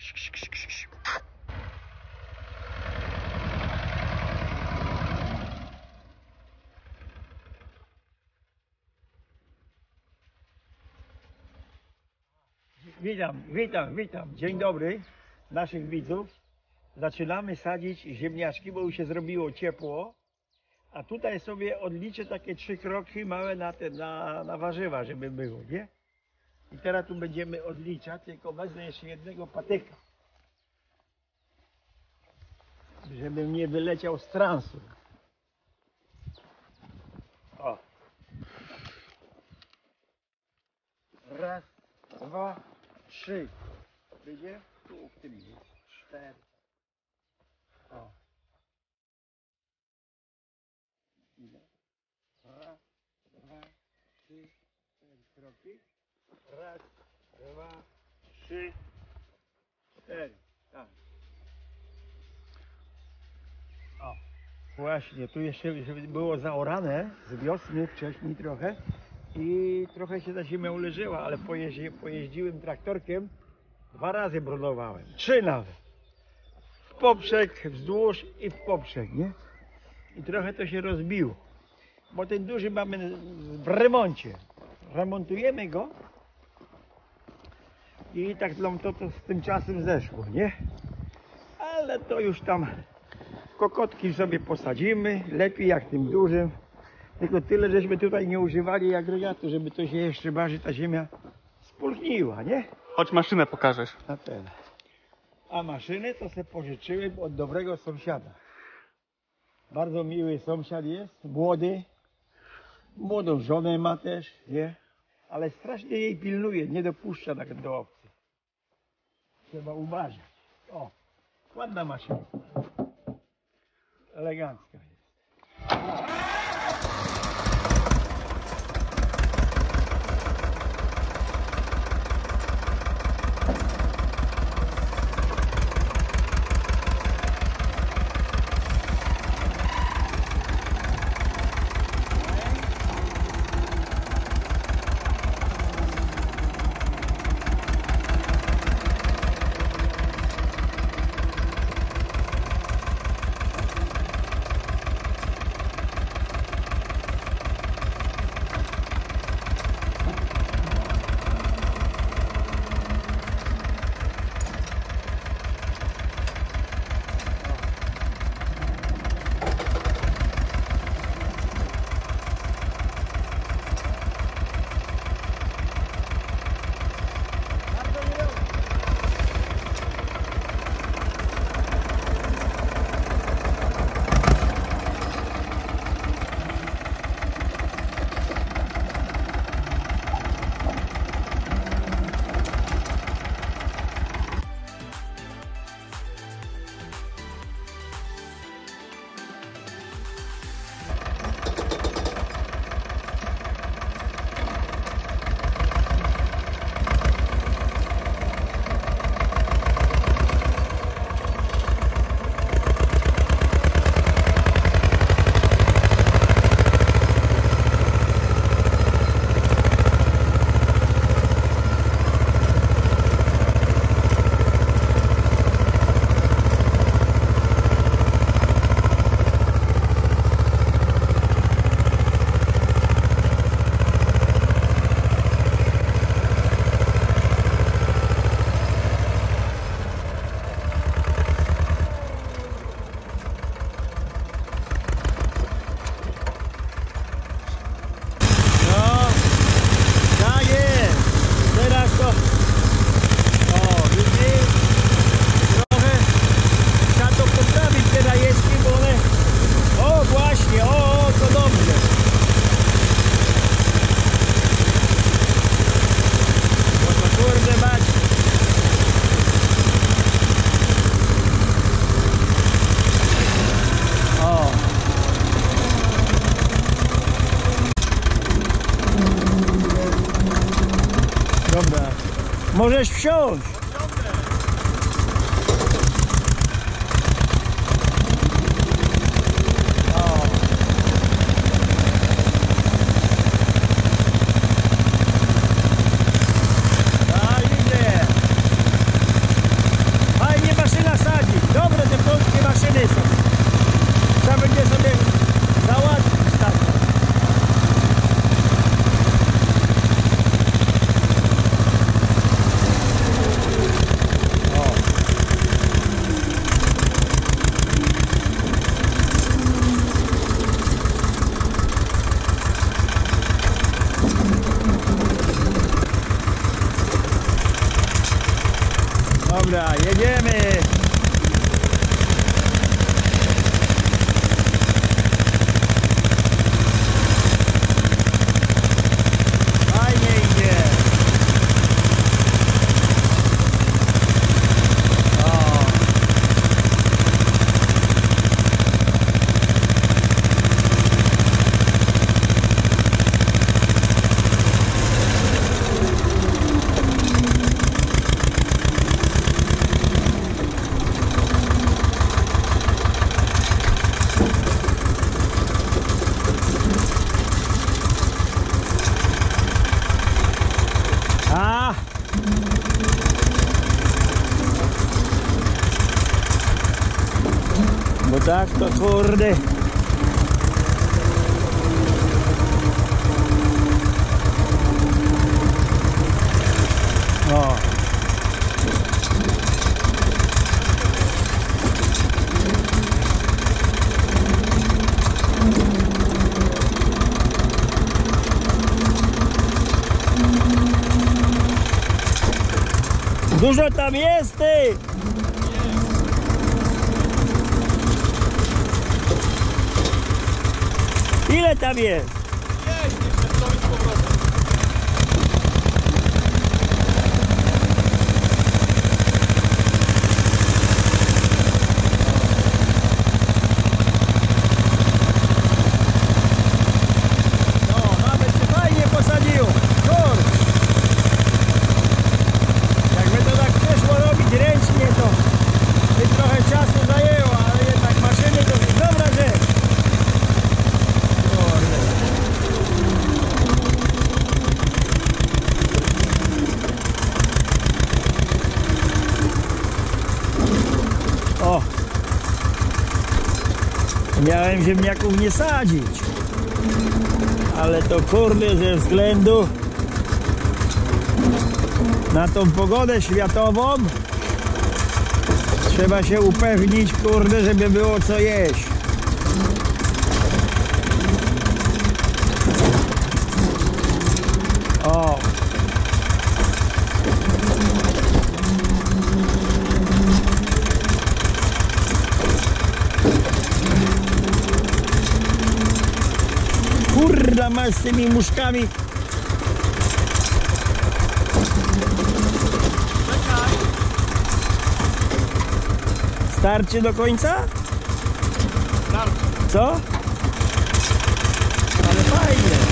Witam. Dzień dobry naszych widzów. Zaczynamy sadzić ziemniaczki, bo już się zrobiło ciepło. A tutaj sobie odliczę takie 3 kroki małe na warzywa, żeby było, nie? I teraz tu będziemy odliczać, tylko wezmę jeszcze jednego patyka, żebym nie wyleciał z transu. O. Raz, 2, 3. Będzie? Tu w tym jest 4. O. Raz, 2, 3, 4 kroki. Raz, 2, 3, 4. Tak. O. Właśnie, tu jeszcze było zaorane z wiosny wcześniej trochę i trochę się ta ziemia uleżyła, ale pojeździłem traktorkiem, 2 razy brodowałem, 3 nawet. W poprzek, wzdłuż i w poprzek, nie? I trochę to się rozbiło, bo ten duży mamy w remoncie. Remontujemy go i tak to z tym czasem zeszło, nie? Ale to już tam kokotki sobie posadzimy, lepiej jak tym dużym. Tylko tyle, żeśmy tutaj nie używali agregatu, żeby to się jeszcze bardziej ta ziemia spulchniła, nie? Chodź maszynę pokażesz. Na tyle. A maszyny to sobie pożyczyłem od dobrego sąsiada. Bardzo miły sąsiad jest, młody. Młodą żonę ma też, nie? Ale strasznie jej pilnuje, nie dopuszcza tak do obcych. Trzeba uważać. O, ładna maszyna. Elegancka jest. Możesz wsiąść. że polskie maszyny są. Trzeba będzie sobie załatwić tak. Dobra, jedziemy! Fajnie idzie! O. A! Bo tak to kurde. O. Dużo tam jest, ty! Ile tam jest? No, nawet się fajnie posadziło. Jakby to tak przeszło robić ręcznie, to by trochę czasu zajęło, ale jednak maszyny to jest dobra rzecz. O! Miałem ziemniaków nie sadzić, ale to kurde ze względu na tą pogodę światową trzeba się upewnić, kurde, żeby było co jeść. O! Kurda, masz z tymi muszkami. Starczy do końca? Starczy. Co? Ale fajnie.